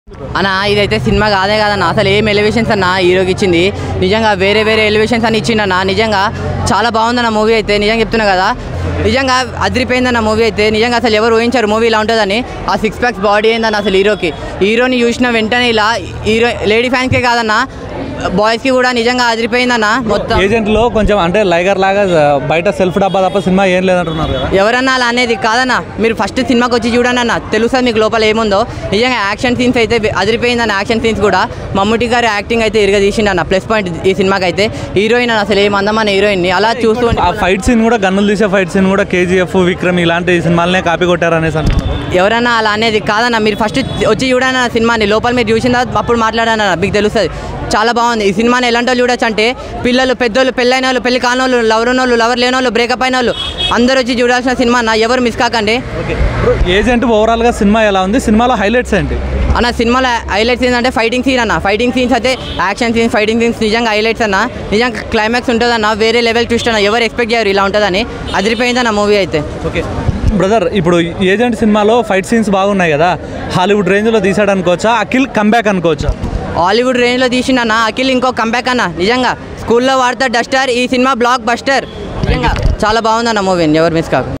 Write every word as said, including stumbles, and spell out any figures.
అన్న ఇదైతే సినిమా కాదే కదన్న, అసలు ఏం ఎలివేషన్స్ అన్న హీరోకి ఇచ్చింది. నిజంగా వేరే వేరే ఎలివేషన్స్ అని ఇచ్చిండన్న. నిజంగా చాలా బాగుందన్న మూవీ అయితే, నిజంగా చెప్తున్నా కదా, నిజంగా అదిరిపోయిందన్న మూవీ అయితే. నిజంగా అసలు ఎవరు ఊహించారు మూవీ ఇలా ఉంటుందని. ఆ సిక్స్ ప్యాక్స్ బాడీ ఏందన్న అసలు హీరోకి. హీరోని చూసిన వెంటనే ఇలా హీరో లేడీ ఫ్యాన్స్కే కాదన్న, బాయ్స్కి కూడా నిజంగా అదిరిపోయిందన్న. మొత్తం ఏజెంట్లో కొంచెం అంటే లైగర్ లాగా బయట సెల్ఫ్ డబ్బా తప్ప సినిమా ఏం లేదంటున్నారు కదా. ఎవరన్నా అలా అనేది కాదన్న, మీరు ఫస్ట్ సినిమాకి వచ్చి చూడండి అన్న, తెలుస్తుంది మీకు లోపల ఏముందో. నిజంగా యాక్షన్ సీన్స్ అయితే అదిరిపోయిందన్న. యాక్షన్ సీన్స్ కూడా మమ్ముటి గారి యాక్టింగ్ అయితే ఇరుగా తీసిండన్న, ప్లస్ పాయింట్ ఈ సినిమాకి అయితే. హీరోయిన్ అన్న అసలు ఏమందమన్న హీరోయిన్ని అలా చూస్తూ ఆ ఫైట్ సీన్ కూడా, గన్నులు తీసే ఫైట్ సీన్ కూడా కేజీఎఫ్, విక్రమ్ ఇలాంటి సినిమాలనే కాపీ కొట్టారు అనేసి అంటున్నారు. ఎవరన్నా అలా అనేది కాదన్న, మీరు ఫస్ట్ వచ్చి చూడన్న సినిమాని, లోపల మీరు చూసిన అప్పుడు మాట్లాడన్న మీకు తెలుస్తుంది. చాలా బాగుంది ఈ సినిమాని. ఎలాంటి వాళ్ళు చూడొచ్చు అంటే పిల్లలు, పెద్దోళ్ళు, పెళ్ళైన వాళ్ళు, పెళ్లి కాని వాళ్ళు, లవర్ ఉన్న వాళ్ళు, లవర్ లేని వాళ్ళు, బ్రేకప్ అయిన వాళ్ళు అందరూ వచ్చి చూడాల్సిన సినిమా అన్న, ఎవరు మిస్ కాకండి. ఏజెంట్ ఓవరాల్గా సినిమా ఎలా ఉంది, సినిమాలో హైలైట్స్ ఏంటి అన్న? సినిమాలో హైలైట్స్ ఏంటంటే ఫైటింగ్ సీన్ అన్న. ఫైటింగ్ సీన్స్ అయితే యాక్షన్ సీన్స్, ఫైటింగ్ సీన్స్ నిజంగా హైలైట్స్ అన్న. నిజంగా క్లైమాక్స్ ఉంటుందన్న, వేరే లెవెల్ ట్విస్ట్ అన్న, ఎవరు ఎక్స్పెక్ట్ చేయరు ఇలా ఉంటుందని. అదిరిపోయిందన్న మూవీ అయితే. ఓకే బ్రదర్, ఇప్పుడు ఏజెంట్ సినిమాలో ఫైట్ సీన్స్ బాగున్నాయి కదా, హాలీవుడ్ రేంజ్లో తీసాడు అనుకోవచ్చా, అఖిల్ కంబ్యాక్ అనుకోవచ్చా? హాలీవుడ్ రేంజ్లో తీసిండన్న అఖిల్, ఇంకో కంబ్యాక్ అన్న. నిజంగా స్కూల్లో వాడతా డస్టర్, ఈ సినిమా బ్లాక్ బస్టర్. నిజంగా చాలా బాగుందన్న మూవీ, ఎవరు మిస్ కాదు.